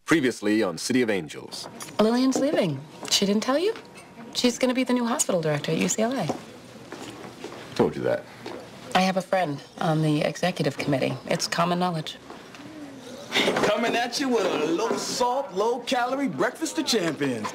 Previously on City of Angels. Lillian's leaving. She didn't tell you? She's going to be the new hospital director at UCLA. Told you that. I have a friend on the executive committee. It's common knowledge. Coming at you with a low-salt, low-calorie breakfast of champions.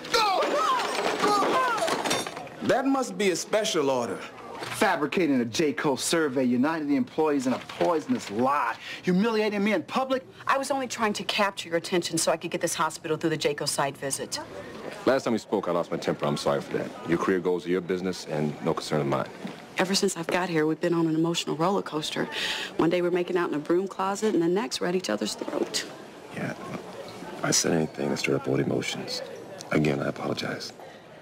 That must be a special order. Fabricating a Jayko survey, uniting the employees in a poisonous lie, humiliating me in public. I was only trying to capture your attention so I could get this hospital through the Jayko site visit. Last time we spoke, I lost my temper. I'm sorry for that. Your career goals are your business and no concern of mine. Ever since I've got here, we've been on an emotional roller coaster. One day we're making out in a broom closet, and the next we're at each other's throat. Yeah, if I said anything that stirred up old emotions, again, I apologize.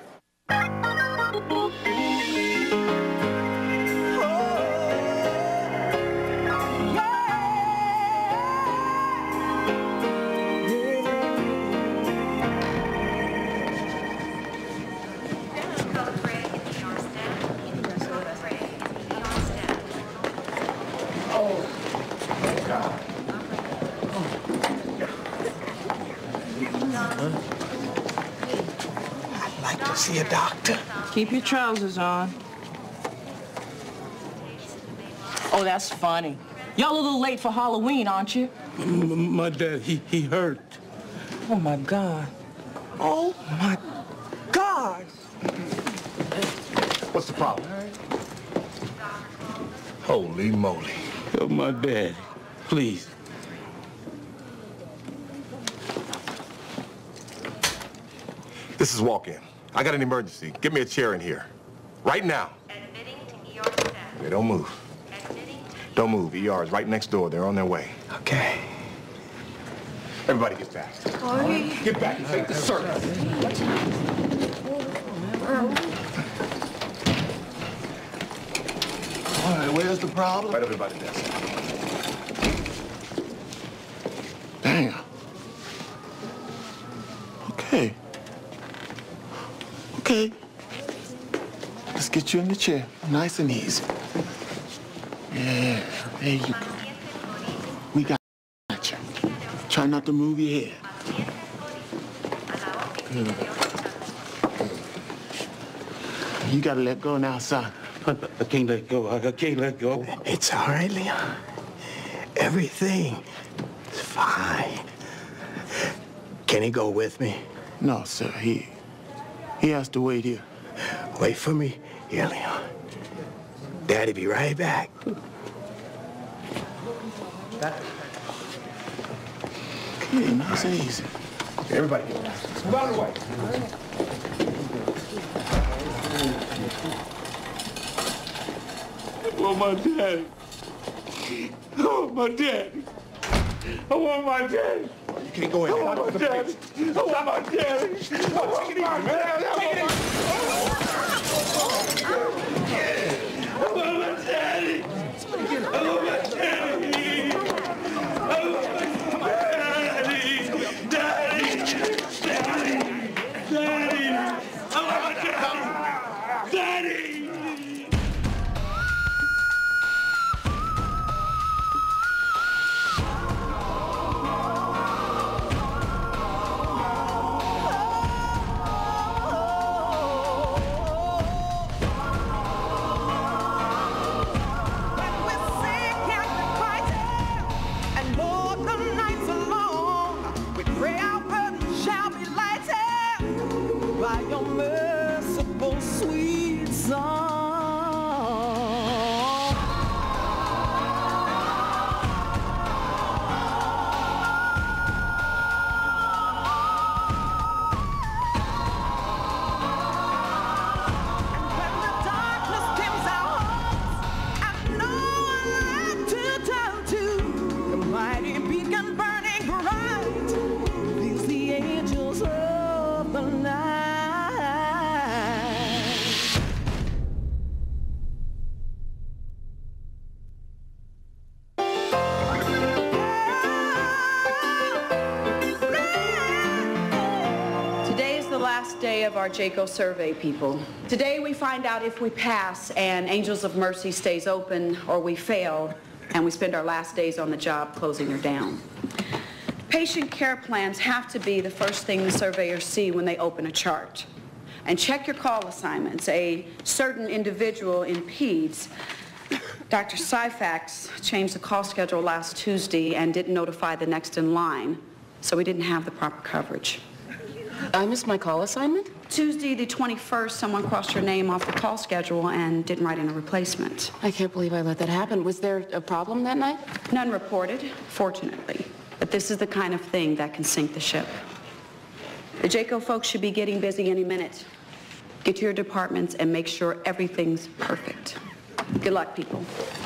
I'd like to see a doctor. Keep your trousers on. Oh, that's funny. Y'all a little late for Halloween, aren't you? My dad, he hurt. Oh, my God. Oh, my God. What's the problem? Holy moly. Help my dad, please. This is walk-in. I got an emergency. Get me a chair in here. Right now. Admitting to ER staff. Hey, don't move. Don't move. ER is right next door. They're on their way. Okay. Everybody get back. Sorry. Get back and take the service. All right, where's the problem? Right, everybody, desk. Damn. Okay. Okay. Let's get you in the chair, nice and easy. Yeah, there you go. We got you. Try not to move your head. Good. You gotta let go now, son. I can't let go. I can't let go. It's all right, Leon. Everything is fine. Can he go with me? No, sir. He has to wait here. Wait for me? Yeah, Leon. Daddy be right back. Okay, nice and easy. Okay, everybody get back. Move out of the way. I want my daddy. I want my daddy. I want my daddy. You can't go in. I want my daddy. I want my daddy. I want my daddy. I want my daddy. I want my daddy. Day of our Jayko survey, people. Today we find out if we pass and Angels of Mercy stays open, or we fail and we spend our last days on the job closing her down. Patient care plans have to be the first thing the surveyors see when they open a chart. And check your call assignments. A certain individual in PEDS, Dr. Syfax, changed the call schedule last Tuesday and didn't notify the next in line, so we didn't have the proper coverage. I missed my call assignment? Tuesday the 21st, someone crossed your name off the call schedule and didn't write in a replacement. I can't believe I let that happen. Was there a problem that night? None reported, fortunately. But this is the kind of thing that can sink the ship. The Jayko folks should be getting busy any minute. Get to your departments and make sure everything's perfect. Good luck, people.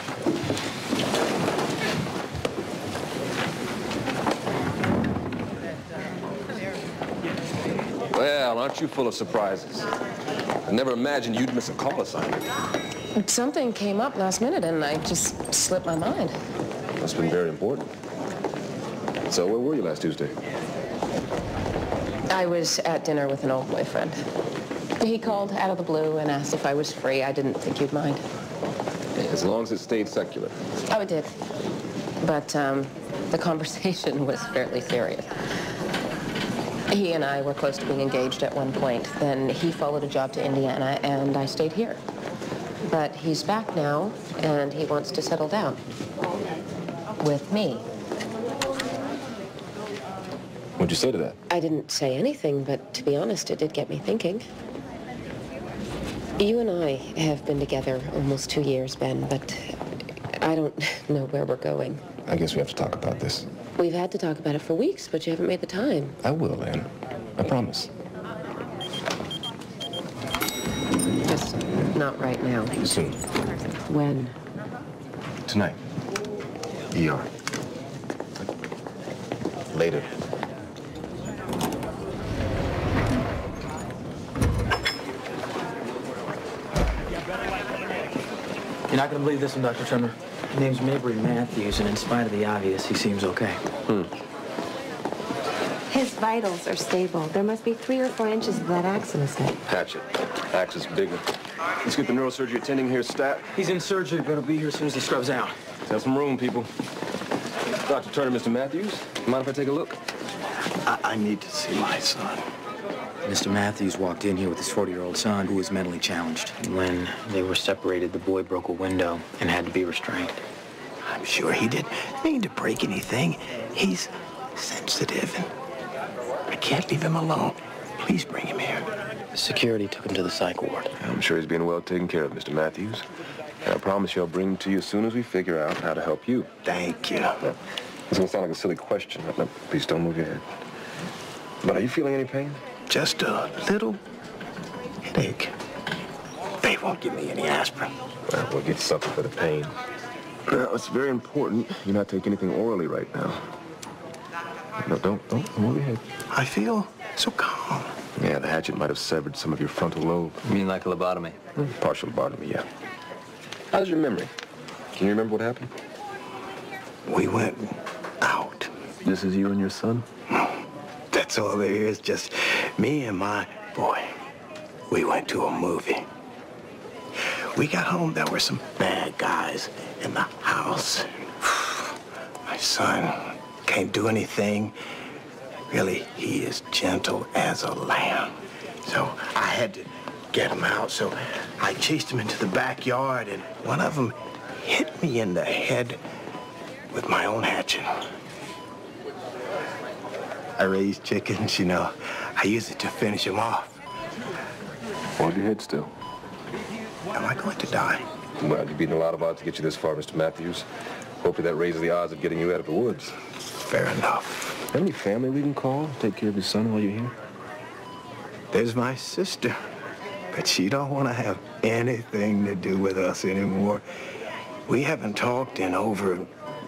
Well, aren't you full of surprises? I never imagined you'd miss a call assignment. Something came up last minute and I just slipped my mind. Must have been very important. So where were you last Tuesday? I was at dinner with an old boyfriend. He called out of the blue and asked if I was free. I didn't think you'd mind. As long as it stayed secular. Oh, it did. But the conversation was fairly serious. He and I were close to being engaged at one point. Then he followed a job to Indiana, and I stayed here. But he's back now, and he wants to settle down. With me. What'd you say to that? I didn't say anything, but to be honest, it did get me thinking. You and I have been together almost 2 years, Ben, but I don't know where we're going. I guess we have to talk about this. We've had to talk about it for weeks, but you haven't made the time. I will, Ann. I promise. Just not right now. Soon. When? Tonight. ER. Later. You're not going to believe this one, Dr. Trimmer. His name's Mabry Matthews, and in spite of the obvious, he seems okay. His vitals are stable. There must be 3 or 4 inches of that axe in his head. Hatchet. Axe is bigger. Let's get the neurosurgery attending here stat. He's in surgery, but he'll be here as soon as he scrubs out. Have some room, people. Dr. Turner, Mr. Matthews, mind if I take a look? I need to see my son. Mr. Matthews walked in here with his 40-year-old son, who was mentally challenged. When they were separated, the boy broke a window and had to be restrained. I'm sure he didn't mean to break anything. He's sensitive, and I can't leave him alone. Please bring him here. Security took him to the psych ward. I'm sure he's being well taken care of, Mr. Matthews. And I promise you I'll bring him to you as soon as we figure out how to help you. Thank you. It's going to sound like a silly question. No, please don't move your head. But are you feeling any pain? Just a little headache. They won't give me any aspirin. Well, we'll get something for the pain. Now, it's very important you not take anything orally right now. No, don't move your head. I feel so calm. Yeah, the hatchet might have severed some of your frontal lobe. You mean like a lobotomy? Partial lobotomy, yeah. How's your memory? Can you remember what happened? We went out. This is you and your son? That's all there is, just me and my boy. We went to a movie. We got home, there were some bad guys in the house. My son can't do anything. Really, he is gentle as a lamb. So I had to get him out, so I chased him into the backyard, and one of them hit me in the head with my own hatchet. I raise chickens, you know. I use it to finish them off. Hold your head still. Am I going to die? Well, you've beaten a lot of odds to get you this far, Mr. Matthews. Hopefully that raises the odds of getting you out of the woods. Fair enough. Have any family we can call to take care of your son while you're here? There's my sister, but she don't want to have anything to do with us anymore. We haven't talked in over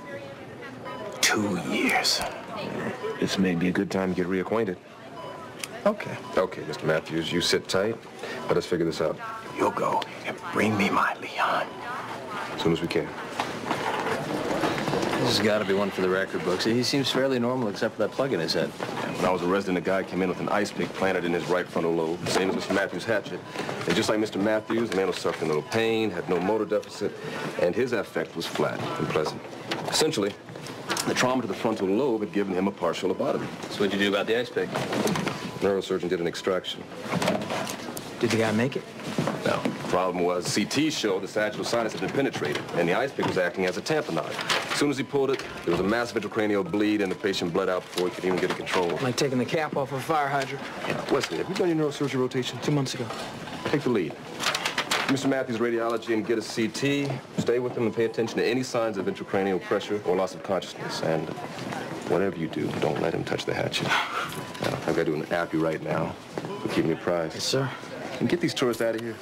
2 years. This may be a good time to get reacquainted. Okay. Okay, Mr. Matthews, you sit tight. Let us figure this out. You'll go and bring me my Leon. As soon as we can. This has got to be one for the record books. He seems fairly normal except for that plug in his head. When I was arrested, a guy came in with an ice pick planted in his right frontal lobe, same as Mr. Matthews' hatchet. And just like Mr. Matthews, the man was suffering a little pain, had no motor deficit, and his affect was flat and pleasant. Essentially, The trauma to the frontal lobe had given him a partial lobotomy. So what'd you do about the ice pick? Neurosurgeon did an extraction. Did the guy make it? No. Problem was, CT showed the sagittal sinus had been penetrated, and the ice pick was acting as a tamponade. As soon as he pulled it, there was a massive intracranial bleed, and the patient bled out before he could even get it controlled. Like taking the cap off of a fire hydrant. Wesley, have you done your neurosurgery rotation? 2 months ago. Take the lead. Mr. Matthews' radiology and get a CT. Stay with him and pay attention to any signs of intracranial pressure or loss of consciousness. And whatever you do, don't let him touch the hatchet. Now, I've got to do an appy right now. So keep me apprised. Yes, sir. And get these tourists out of here.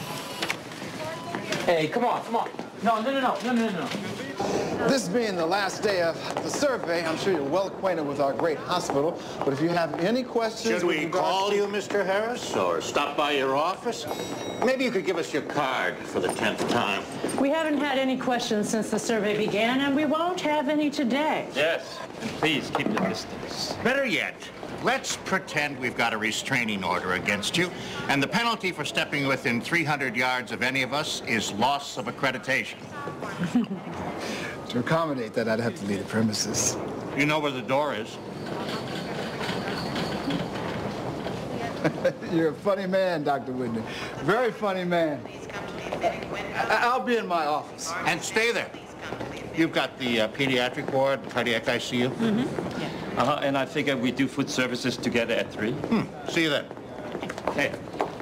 Hey, come on, come on. No. This being the last day of the survey, I'm sure you're well acquainted with our great hospital. But if you have any questions... Should we call you, Mr. Harris, or stop by your office? Maybe you could give us your card for the 10th time. We haven't had any questions since the survey began, and we won't have any today. Yes, and please keep the distance. Better yet, let's pretend we've got a restraining order against you, and the penalty for stepping within 300 yards of any of us is loss of accreditation. To accommodate that, I'd have to leave the premises. You know where the door is. You're a funny man, Dr. Whitney. Very funny man. I'll be in my office. And stay there. You've got the pediatric ward, cardiac ICU? Mm-hmm. Yeah. And I figure we do food services together at 3. See you then. Hey.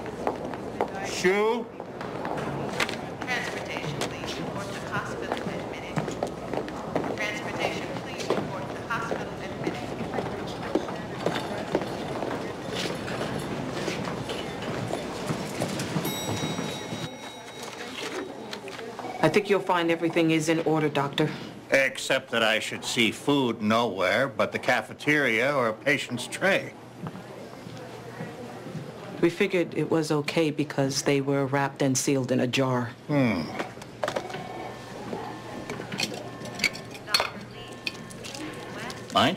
Shoe. Transportation, please report to hospital admitted. Transportation, please report to hospital admitted. I think you'll find everything is in order, Doctor. Except that I should see food nowhere but the cafeteria or a patient's tray. We figured it was okay because they were wrapped and sealed in a jar. Mind?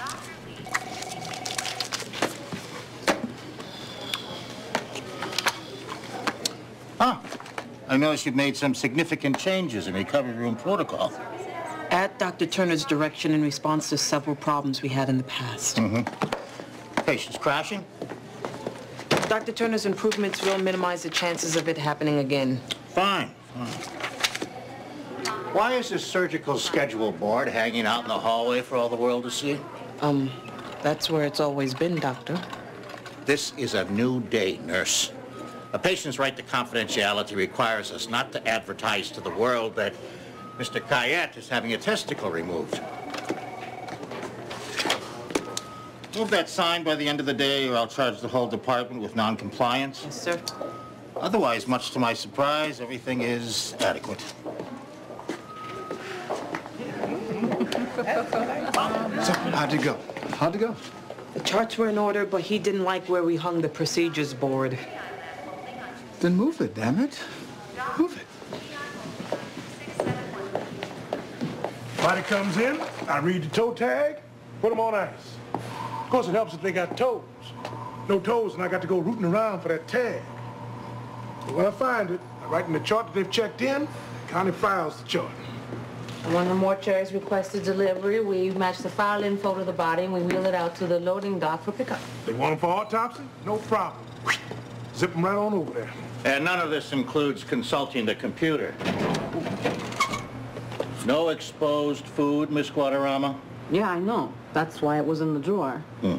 I noticed you've made some significant changes in recovery room protocol. At Dr. Turner's direction in response to several problems we had in the past. Patients crashing? Dr. Turner's improvements will minimize the chances of it happening again. Fine. Why is this surgical schedule board hanging out in the hallway for all the world to see? That's where it's always been, Doctor. This is a new day, nurse. A patient's right to confidentiality requires us not to advertise to the world that Mr. Kayet is having a testicle removed. Move that sign by the end of the day, or I'll charge the whole department with non-compliance. Yes, sir. Otherwise, much to my surprise, everything is adequate. So, how'd it go? How'd it go? The charts were in order, but he didn't like where we hung the procedures board. Then move it, damn it. Move it. Body comes in, I read the toe tag, put them on ice. Of course, it helps if they got toes. No toes, and I got to go rooting around for that tag. But when I find it, I write in the chart that they've checked in, county files the chart. When the mortuaries requested delivery, we match the file info to the body and we wheel it out to the loading dock for pickup. They want them for autopsy? No problem. Zip them right on over there. And none of this includes consulting the computer. No exposed food, Miss Guadarrama? Yeah, I know. That's why it was in the drawer. You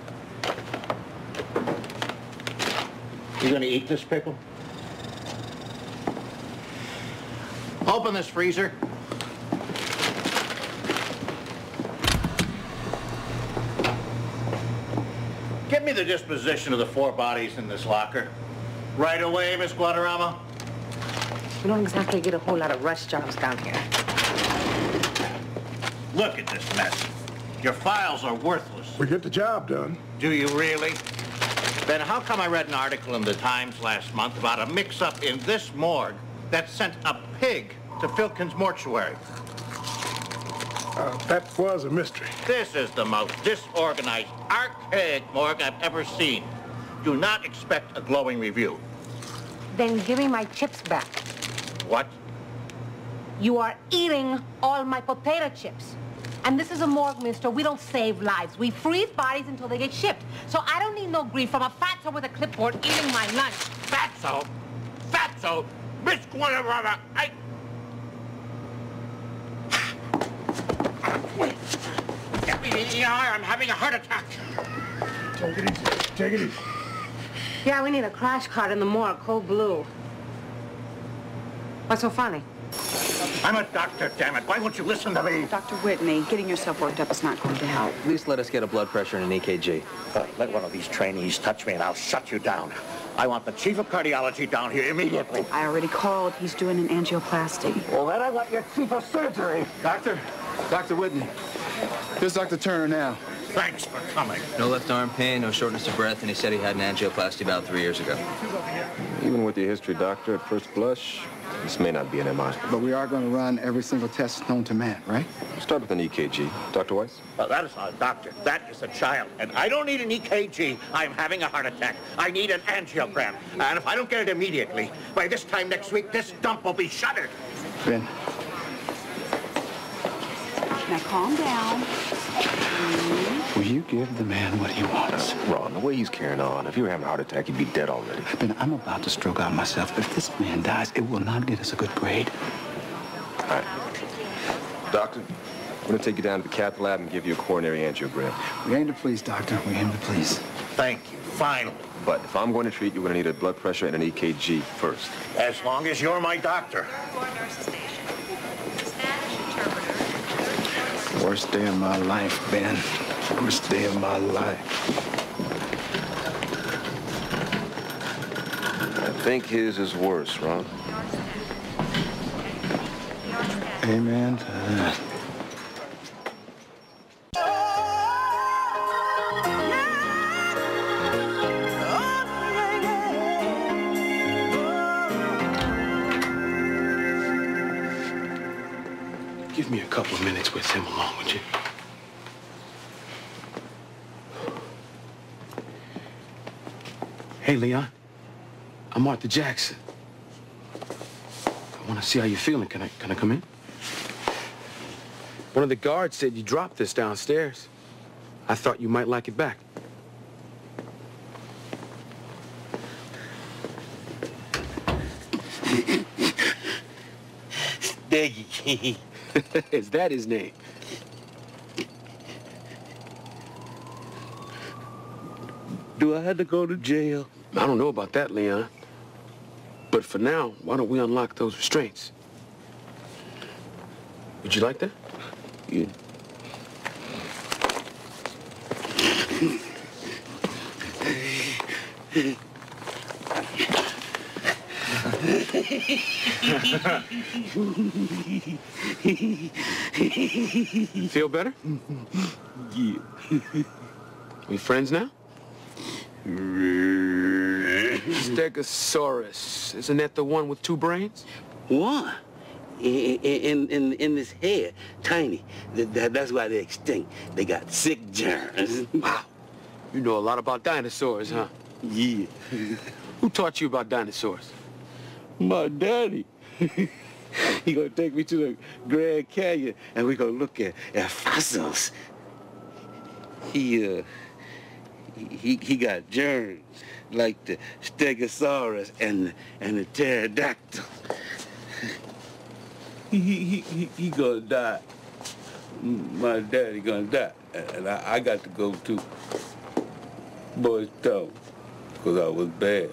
gonna eat this pickle? Open this freezer. Give me the disposition of the 4 bodies in this locker. Right away, Miss Guadarrama. We don't exactly get a whole lot of rush jobs down here. Look at this mess. Your files are worthless. We get the job done. Do you really? Then how come I read an article in the Times last month about a mix-up in this morgue that sent a pig to Filkin's mortuary? That was a mystery. This is the most disorganized, archaic morgue I've ever seen. Do not expect a glowing review. Then give me my chips back. What? You are eating all my potato chips. And this is a morgue, mister. We don't save lives. We freeze bodies until they get shipped. So I don't need no grief from a fatso with a clipboard eating my lunch. Fatso? Fatso? Miss Guanabara, Get me in the eye, I'm having a heart attack. Take it easy. Take it easy. Yeah, we need a crash cart in the morgue, cold blue. What's so funny? I'm a doctor, damn it. Why won't you listen to me? Dr. Whitney, getting yourself worked up is not going to help. At least let us get a blood pressure and an EKG. Let one of these trainees touch me and I'll shut you down. I want the chief of cardiology down here immediately. I already called. He's doing an angioplasty. Well, then I want your chief of surgery. Dr. Whitney. Here's Dr. Turner now. Thanks for coming. No left arm pain, no shortness of breath, and he said he had an angioplasty about 3 years ago. Even with your history, doctor, at first blush, this may not be an MI. But we are going to run every single test known to man, right? Start with an EKG. Dr. Weiss? Well, that is not a doctor. That is a child. And I don't need an EKG. I'm having a heart attack. I need an angiogram. And if I don't get it immediately, by this time next week, this dump will be shuttered. Ben. Now calm down. Will you give the man what he wants? Ron, the way he's carrying on, if he were having a heart attack, he'd be dead already. Ben, I'm about to stroke out myself. If this man dies, it will not get us a good grade. All right. Doctor, I'm going to take you down to the cath lab and give you a coronary angiogram. We aim to please, doctor. We aim to please. Thank you. Finally. But if I'm going to treat you, we're going to need a blood pressure and an EKG first. As long as you're my doctor. Worst day of my life, Ben. Worst day of my life. I think his is worse, Ron. Amen to that. Give me a couple of minutes with him along with you. Hey, Leon. I'm Arthur Jackson. I want to see how you're feeling. Can I come in? One of the guards said you dropped this downstairs. I thought you might like it back. Steggy. Is that his name? Do I have to go to jail? I don't know about that, Leon. But for now, why don't we unlock those restraints? Would you like that? Yeah. Feel better? Yeah. We friends now? Stegosaurus. Isn't that the one with 2 brains? One. In this head, tiny. That's why they're extinct. They got sick germs. Wow. You know a lot about dinosaurs, huh? Yeah. Who taught you about dinosaurs? My daddy. He gonna take me to the Grand Canyon and we gonna look at fossils. He got germs like the Stegosaurus and the pterodactyl. He gonna die. My daddy gonna die, and I got to go to Boys Town because I was bad.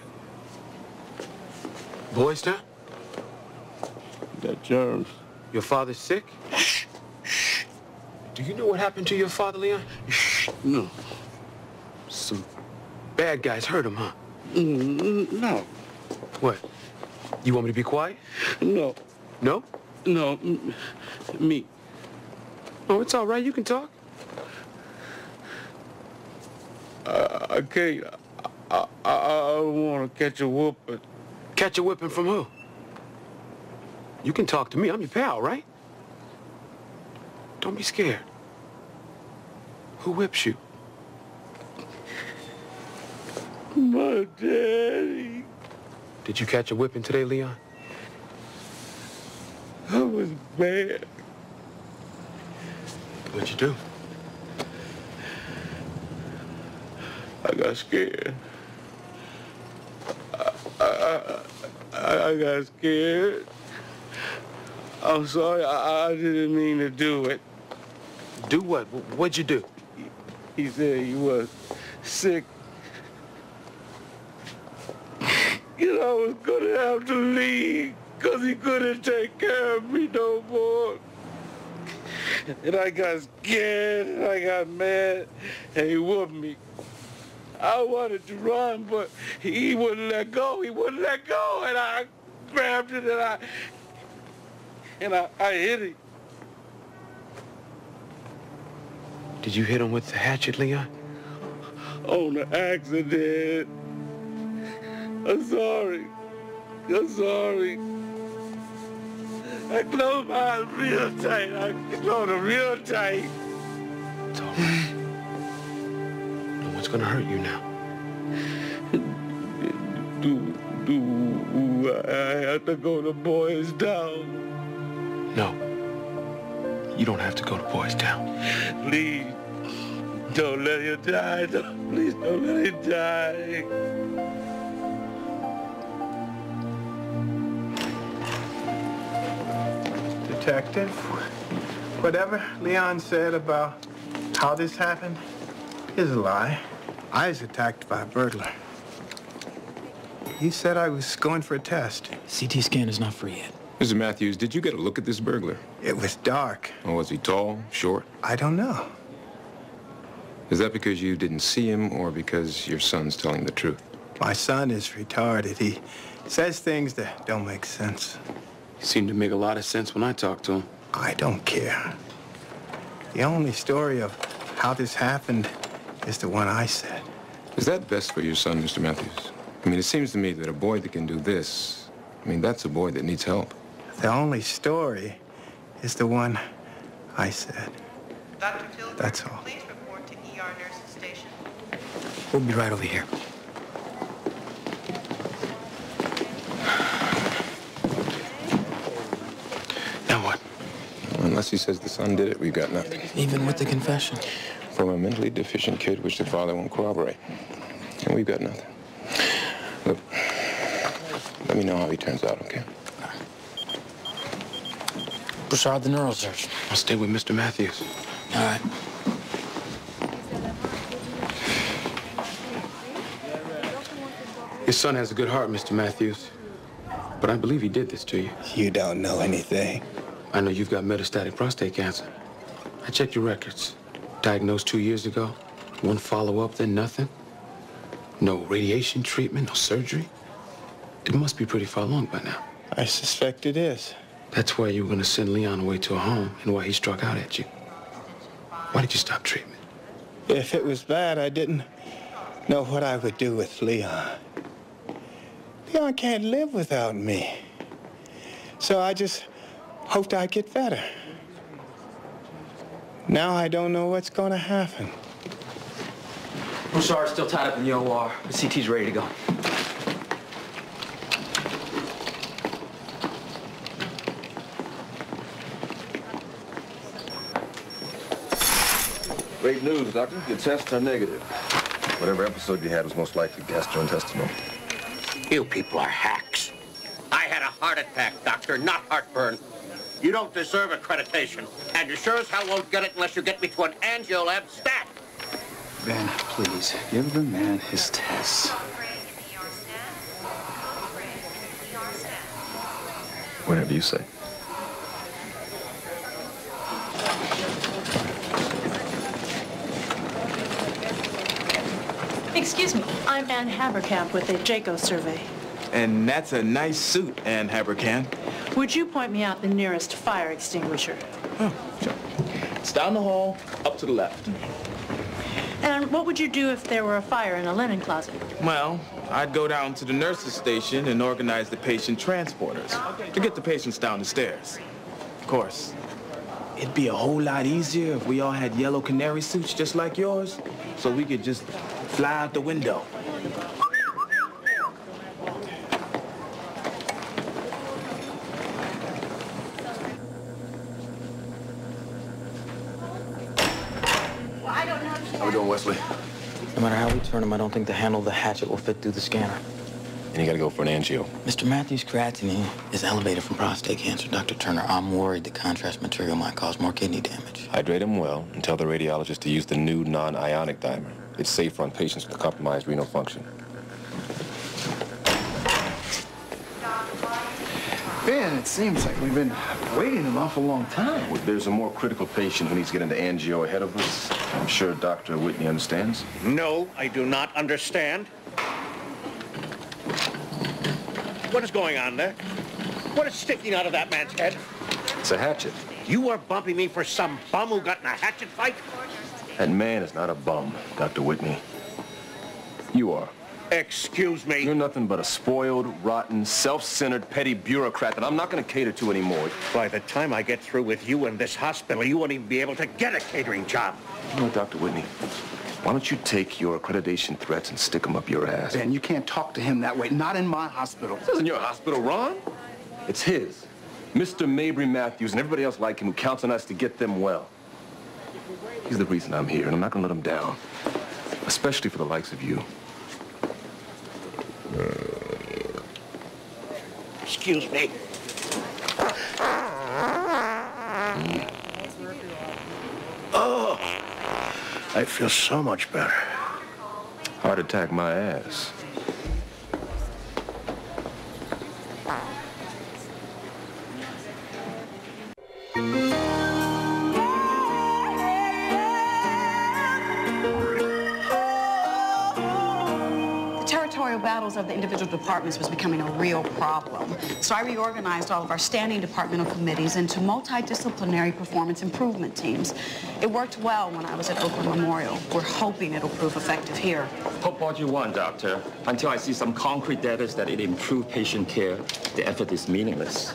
Boys Town? Got germs. Your father's sick? Shh. Do you know what happened to your father, Leon? No. Some bad guys hurt him, huh? No. What? You want me to be quiet? No. No? No. Me. Oh, it's all right. You can talk. I can't. I don't want to catch a whooping. Catch a whipping from who? You can talk to me. I'm your pal, right? Don't be scared. Who whips you? My daddy. Did you catch a whipping today, Leon? I was bad. What'd you do? I got scared. I got scared. I'm sorry, I didn't mean to do it. Do what? What'd you do? He said he was sick. You know, I was gonna have to leave because he couldn't take care of me no more. And I got scared and I got mad and he whooped me. I wanted to run, but he wouldn't let go. He wouldn't let go, and I grabbed it and I hit him. Did you hit him with the hatchet, Leon? On the accident. I'm sorry. I'm sorry. I closed my eyes real tight. I closed them real tight. It's all right. No one's gonna hurt you now. Do I have to go to Boys Town? No. You don't have to go to Boys Town. Please, don't let him die. Please don't let him die. Detective, whatever Leon said about how this happened is a lie. I was attacked by a burglar. He said I was going for a test. CT scan is not free yet. Mr. Matthews, did you get a look at this burglar? It was dark. Or was he tall, short? I don't know. Is that because you didn't see him or because your son's telling the truth? My son is retarded. He says things that don't make sense. He seemed to make a lot of sense when I talked to him. I don't care. The only story of how this happened is the one I said. Is that best for your son, Mr. Matthews? I mean, it seems to me that a boy that can do this, I mean, that's a boy that needs help. The only story is the one I said. Dr. Tilburg, that's all. Please report to ER Nurses Station. We'll be right over here. Now what? Unless he says the son did it, we've got nothing. Even with the confession? From a mentally deficient kid, which the father won't corroborate. And we've got nothing. Look, let me know how he turns out, okay? Broussard, the neurosurgeon. I'll stay with Mr. Matthews. All right. Your son has a good heart, Mr. Matthews. But I believe he did this to you. You don't know anything. I know you've got metastatic prostate cancer. I checked your records. Diagnosed 2 years ago. One follow-up, then nothing. No radiation treatment, no surgery. It must be pretty far along by now. I suspect it is. That's why you were going to send Leon away to a home and why he struck out at you. Why did you stop treatment? If it was bad, I didn't know what I would do with Leon. Leon can't live without me. So I just hoped I'd get better. Now I don't know what's going to happen. Broussard's still tied up in the OR. The CT's ready to go. Great news, Doctor. Your tests are negative. Whatever episode you had was most likely gastrointestinal. You people are hacks. I had a heart attack, Doctor, not heartburn. You don't deserve accreditation, and you sure as hell won't get it unless you get me to an angio lab stat. Ben, please, give the man his tests. Whatever you say. Excuse me, I'm Ann Haberkamp with the Jayko survey. And that's a nice suit, Ann Haberkamp. Would you point me out the nearest fire extinguisher? Oh, sure. It's down the hall, up to the left. And what would you do if there were a fire in a linen closet? Well, I'd go down to the nurse's station and organize the patient transporters to get the patients down the stairs. Of course, it'd be a whole lot easier if we all had yellow canary suits just like yours, so we could just fly out the window. doing, Wesley? No matter how we turn him, I don't think the handle of the hatchet will fit through the scanner. And you gotta go for an angio. Mr. Matthews' creatinine is elevated from prostate cancer. Dr. Turner, I'm worried the contrast material might cause more kidney damage. Hydrate him well and tell the radiologist to use the new non-ionic dimer. It's safer on patients with compromised renal function. Ben, it seems like we've been waiting an awful long time. Well, there's a more critical patient who needs to get into angio ahead of us. I'm sure Dr. Whitney understands. No, I do not understand. What is going on there? What is sticking out of that man's head? It's a hatchet. You are bumping me for some bum who got in a hatchet fight? That man is not a bum, Dr. Whitney. You are. Excuse me? You're nothing but a spoiled, rotten, self-centered, petty bureaucrat that I'm not going to cater to anymore. By the time I get through with you in this hospital, you won't even be able to get a catering job. You know, Dr. Whitney, why don't you take your accreditation threats and stick them up your ass? Ben, you can't talk to him that way. Not in my hospital. This isn't your hospital, Ron. It's his. Mr. Mabry Matthews and everybody else like him who counts on us to get them well. He's the reason I'm here, and I'm not going to let him down. Especially for the likes of you. Excuse me. Oh, I feel so much better. Heart attack my ass. Battles of the individual departments was becoming a real problem. So I reorganized all of our standing departmental committees into multidisciplinary performance improvement teams. It worked well when I was at Oakland Memorial. We're hoping it'll prove effective here. Hope what you want, doctor. Until I see some concrete data that it improved patient care, the effort is meaningless.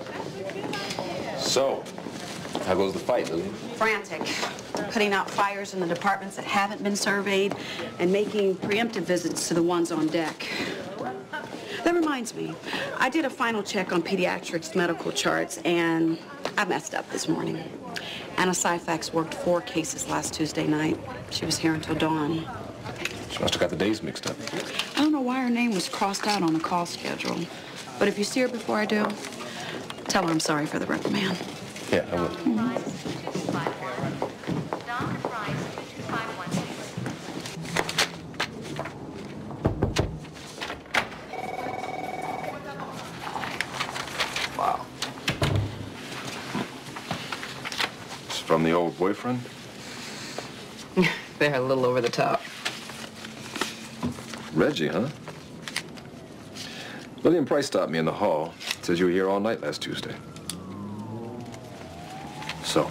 So, how goes the fight, Lily? Frantic. Putting out fires in the departments that haven't been surveyed and making preemptive visits to the ones on deck. That reminds me, I did a final check on pediatrics medical charts and I messed up this morning. Anna Syfax worked 4 cases last Tuesday night. She was here until dawn. She must have got the days mixed up. I don't know why her name was crossed out on the call schedule, but if you see her before I do, tell her I'm sorry for the reprimand. Yeah, I will. From the old boyfriend? They're a little over the top. Reggie, huh? Lillian Price stopped me in the hall. Says you were here all night last Tuesday. So,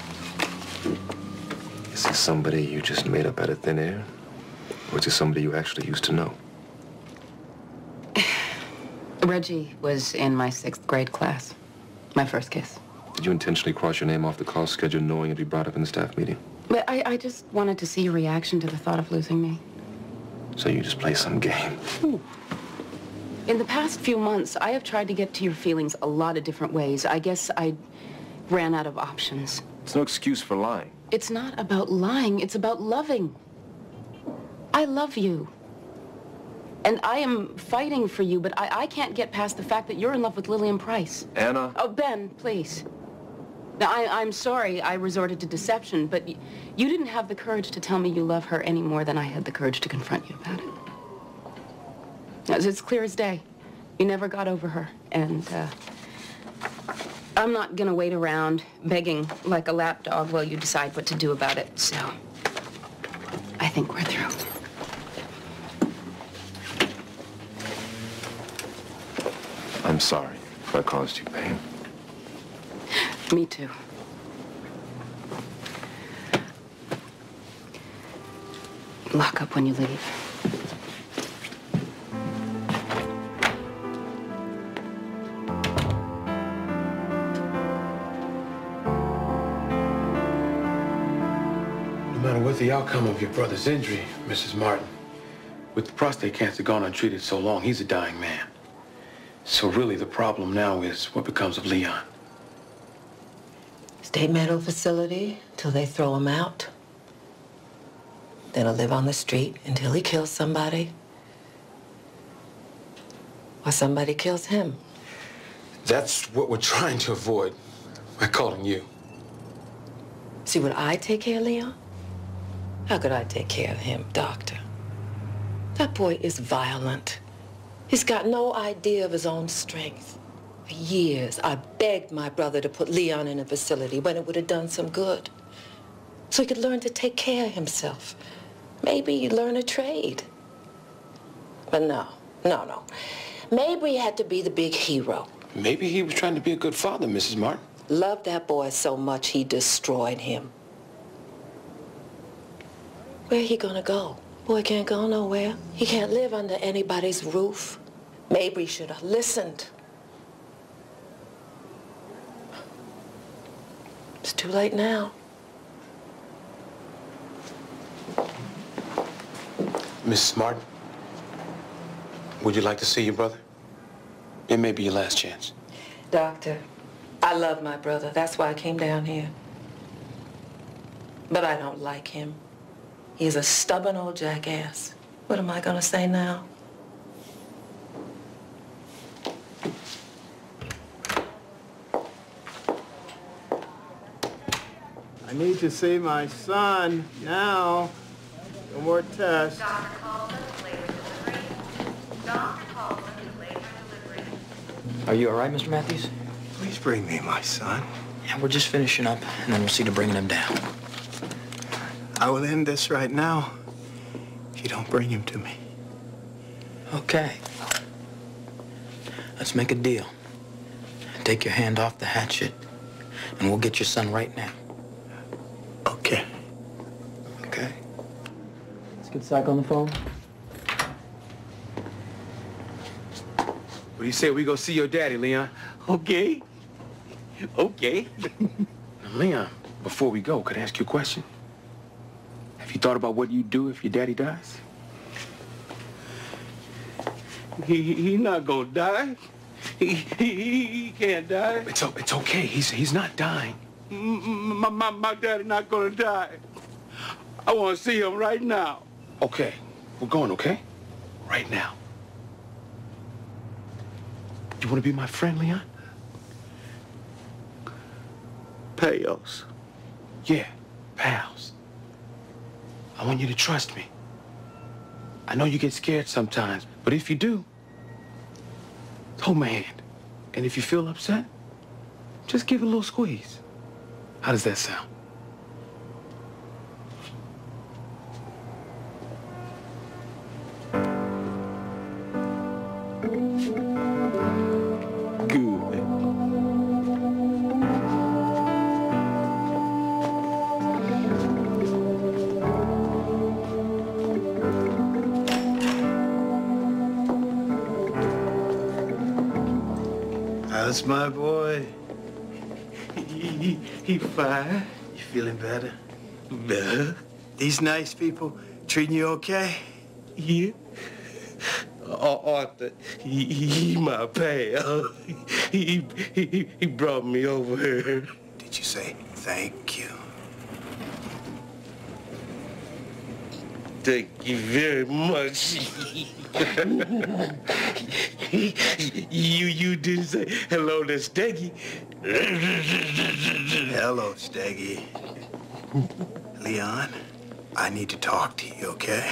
is he somebody you just made up out of thin air? Or is he somebody you actually used to know? Reggie was in my 6th grade class. My first kiss. Did you intentionally cross your name off the call schedule knowing it'd be brought up in the staff meeting? But I just wanted to see your reaction to the thought of losing me. So you just play some game? Ooh. In the past few months, I have tried to get to your feelings a lot of different ways. I guess I ran out of options. It's no excuse for lying. It's not about lying. It's about loving. I love you. And I am fighting for you, but I can't get past the fact that you're in love with Lillian Price. Anna? Oh, Ben, please. Now, I'm sorry I resorted to deception, but you didn't have the courage to tell me you love her any more than I had the courage to confront you about it. It's clear as day. You never got over her, and I'm not gonna wait around begging like a lapdog while you decide what to do about it, so I think we're through. I'm sorry if I caused you pain. Me too. Lock up when you leave. No matter what the outcome of your brother's injury, Mrs. Martin, with the prostate cancer gone untreated so long, he's a dying man. So really the problem now is what becomes of Leon. State mental facility till they throw him out. then he'll live on the street until he kills somebody. Or somebody kills him. That's what we're trying to avoid by calling you. See, would I take care of Leon? How could I take care of him, Doctor? That boy is violent. He's got no idea of his own strength. For years, I begged my brother to put Leon in a facility when it would have done some good. So he could learn to take care of himself. Maybe learn a trade. But no. Maybe he had to be the big hero. Maybe he was trying to be a good father, Mrs. Martin. Loved that boy so much he destroyed him. Where he gonna go? Boy can't go nowhere. He can't live under anybody's roof. Maybe he should have listened. It's too late now. Mrs. Martin, would you like to see your brother? It may be your last chance. Doctor, I love my brother. That's why I came down here. But I don't like him. He's a stubborn old jackass. What am I gonna say now? I need to see my son now. No more tests. Are you all right, Mr. Matthews? Please bring me my son. Yeah, we're just finishing up, and then we'll see to bringing him down. I will end this right now if you don't bring him to me. Okay. Let's make a deal. Take your hand off the hatchet, and we'll get your son right now. Okay. Okay. Let's get Psych on the phone. What do you say we go see your daddy, Leon? Okay. Okay. Now, Leon, before we go, could I ask you a question? Have you thought about what you'd do if your daddy dies? He not gonna die. He can't die. It's okay. He's not dying. My daddy not gonna die. I want to see him right now. Okay. We're going, okay? Right now. You want to be my friend, Leon? Pals. Yeah, pals. I want you to trust me. I know you get scared sometimes, but if you do, hold my hand. And if you feel upset, just give it a little squeeze. How does that sound? How's my boy? He fine. You feeling better? Better. These nice people treating you okay? Yeah. Arthur, he my pal. He brought me over here. Did you say thank you? Thank you very much. You didn't say hello to Steggy. Hello, Steggy. Leon, I need to talk to you, okay?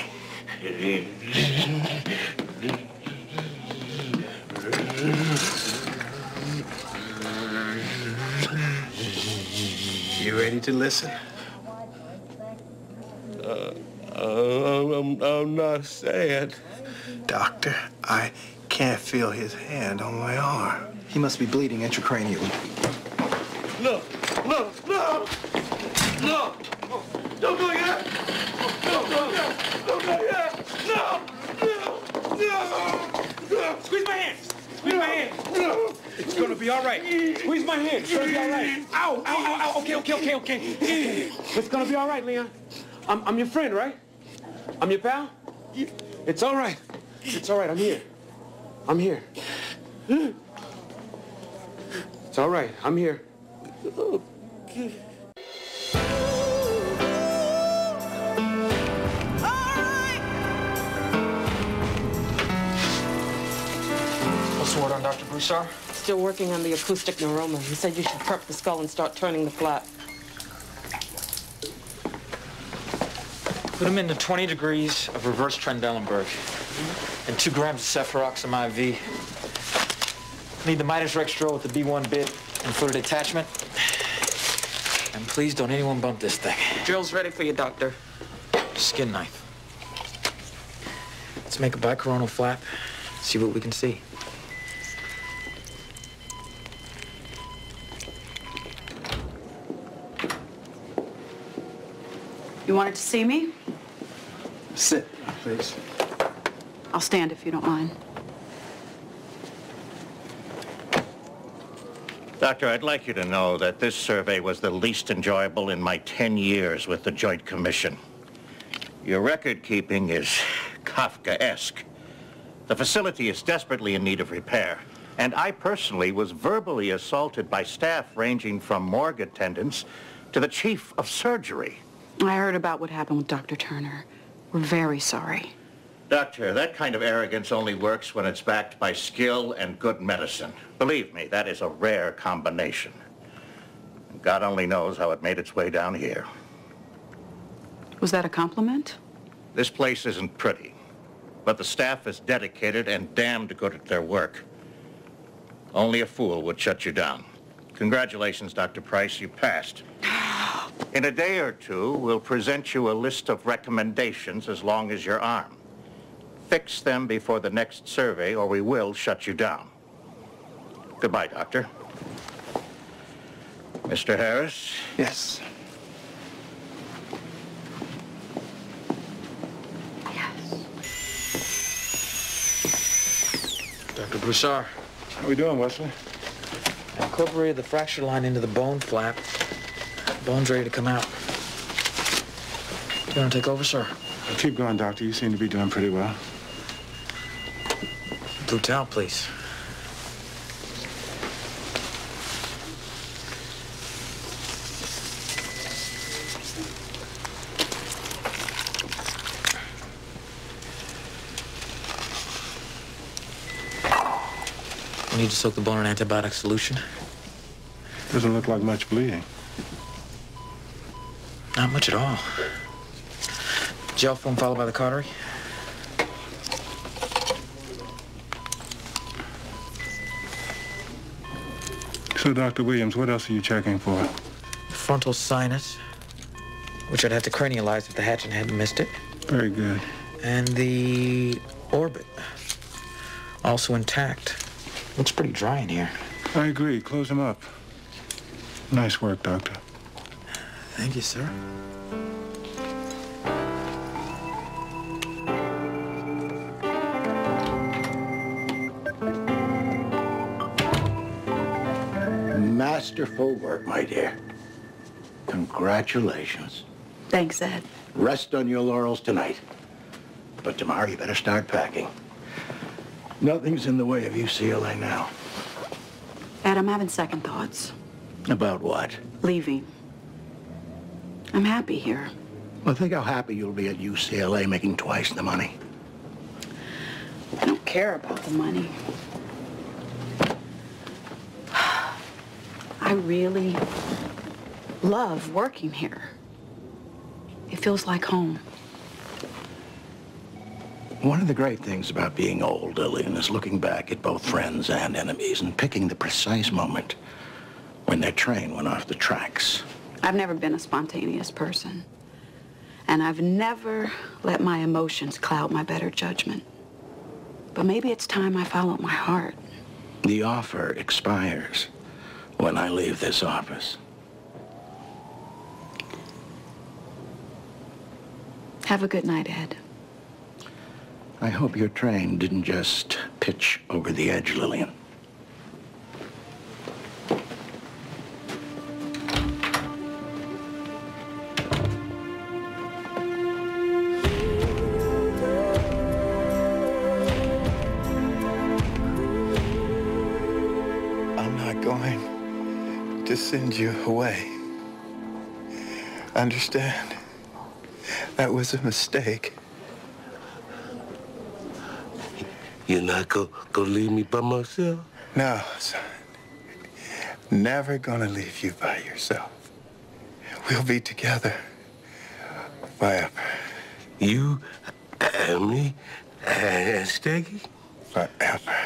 You ready to listen? I'm not sad. Doctor, I can't feel his hand on my arm. He must be bleeding intracranially. No! Don't do that! Don't do that! No! Squeeze my hand! Squeeze my hand! It's gonna be all right. Squeeze my hand. It's gonna be all right. Ow! Okay. It's gonna be all right, Leon. I'm your friend, right? I'm your pal? It's all right. It's all right. I'm here. It's all right. I'm here. Okay. Report on Dr. Broussard? Still working on the acoustic neuroma. He said you should prep the skull and start turning the flap. Put him into 20 degrees of reverse Trendelenburg and 2 grams of cefuroxime IV. Need the Midas Rex drill with the B1 bit and fluid attachment. And please don't anyone bump this thing. Drill's ready for you, doctor. Skin knife. Let's make a bicoronal flap, see what we can see. You wanted to see me? Sit, please. I'll stand if you don't mind. Doctor, I'd like you to know that this survey was the least enjoyable in my 10 years with the Joint Commission. Your record keeping is Kafkaesque. The facility is desperately in need of repair, and I personally was verbally assaulted by staff ranging from morgue attendants to the chief of surgery. I heard about what happened with Dr. Turner. We're very sorry. Doctor, that kind of arrogance only works when it's backed by skill and good medicine. Believe me, that is a rare combination. God only knows how it made its way down here. Was that a compliment? This place isn't pretty, but the staff is dedicated and damned good at their work. Only a fool would shut you down. Congratulations, Dr. Price, you passed. In a day or two, we'll present you a list of recommendations as long as your arm. Fix them before the next survey, or we will shut you down. Goodbye, Doctor. Mr. Harris? Yes. Dr. Broussard. How we doing, Wesley? I incorporated the fracture line into the bone flap. Bone's ready to come out. You want to take over, sir? Well, keep going, Doctor. You seem to be doing pretty well. Blue towel, please. We need to soak the bone in antibiotic solution. Doesn't look like much bleeding. Not much at all. Gel foam followed by the cautery. So, Dr. Williams, what else are you checking for? Frontal sinus, which I'd have to cranialize if the hatchet hadn't missed it. Very good. And the orbit, also intact. Looks pretty dry in here. I agree. Close him up. Nice work, Doctor. Thank you, sir. Masterful work, my dear. Congratulations. Thanks, Ed. Rest on your laurels tonight. But tomorrow you better start packing. Nothing's in the way of UCLA now. Ed, I'm having second thoughts. About what? Leaving. I'm happy here. Well, think how happy you'll be at UCLA making twice the money. I don't care about the money. I really love working here. It feels like home. One of the great things about being old, Lillian, is looking back at both friends and enemies and picking the precise moment when their train went off the tracks. I've never been a spontaneous person. And I've never let my emotions cloud my better judgment. But maybe it's time I followed my heart. The offer expires when I leave this office. Have a good night, Ed. I hope your train didn't just pitch over the edge, Lillian. I'm not going to send you away. Understand? That was a mistake. You're not gonna leave me by myself? No, son. Never gonna leave you by yourself. We'll be together forever. You and me and Steggy? Forever.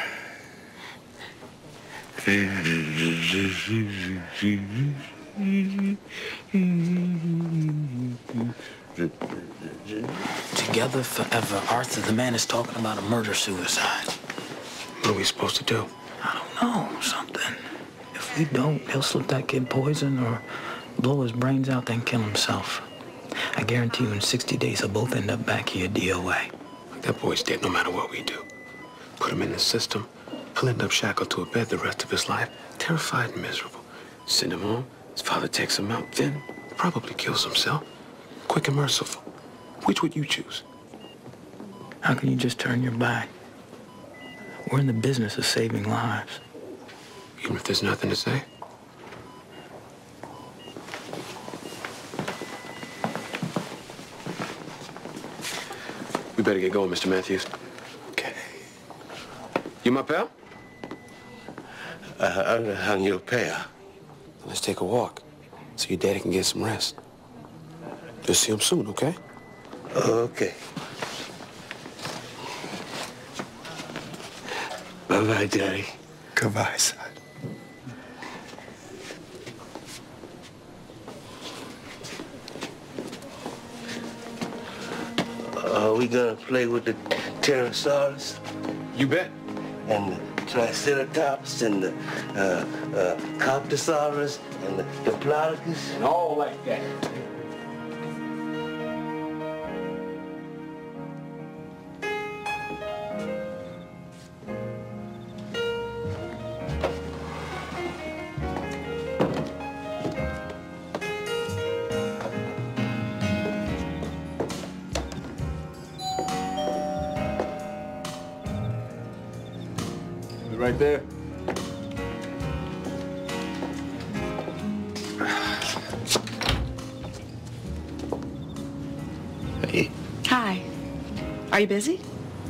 Together forever. Arthur, the man is talking about a murder-suicide. What are we supposed to do? I don't know, something. If we don't, he'll slip that kid poison or blow his brains out, then kill himself. I guarantee you in 60 days, they'll both end up back here DOA. That boy's dead no matter what we do. Put him in the system, he'll end up shackled to a bed the rest of his life, terrified and miserable. Send him home, his father takes him out, then probably kills himself. Quick and merciful. Which would you choose? How can you just turn your back? We're in the business of saving lives. Even if there's nothing to say? We better get going, Mr. Matthews. Okay. You my pal? I'm your pal. Let's take a walk so your daddy can get some rest. You'll see him soon, okay? Okay. Bye-bye, Daddy. Goodbye, son. Are we gonna play with the Pterosaurus? You bet. And the Triceratops and the Coptosaurus and the Diplodocus? And all like that. Right there. Hey. Hi. Are you busy?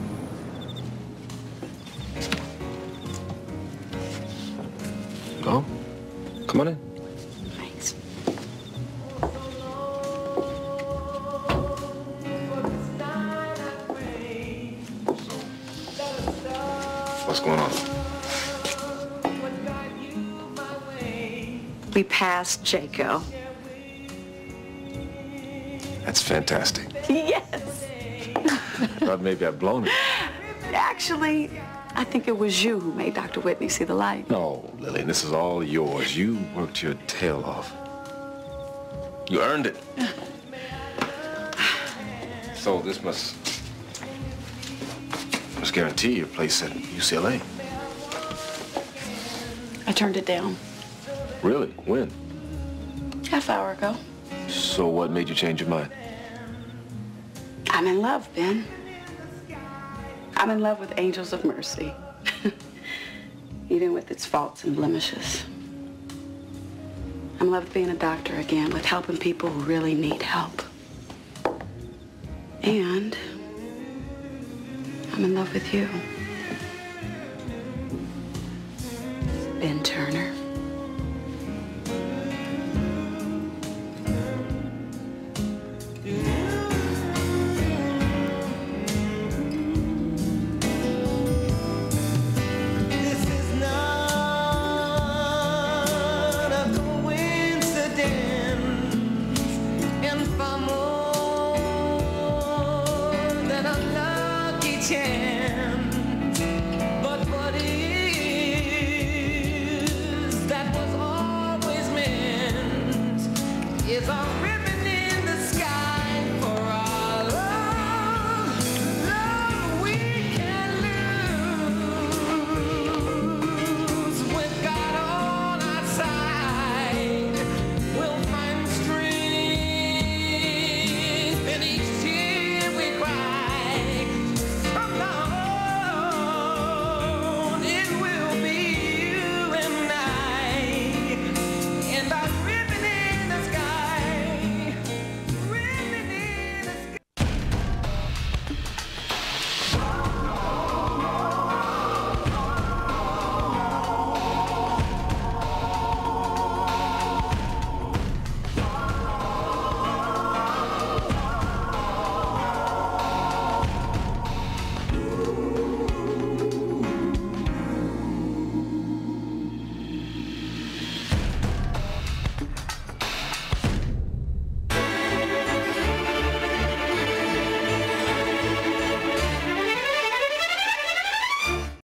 No. Come on in. Thanks. What's going on? We passed Jayko. That's fantastic. Yes. Thought maybe I'd blown it. Actually, I think it was you who made Dr. Whitney see the light. No, Lillian, this is all yours. You worked your tail off. You earned it. So this must guarantee your place at UCLA. I turned it down. Really? When? Half hour ago. So what made you change your mind? I'm in love, Ben. I'm in love with Angels of Mercy. Even with its faults and blemishes. I'm in love with being a doctor again, with helping people who really need help. And I'm in love with you. Ben Turner. Chance.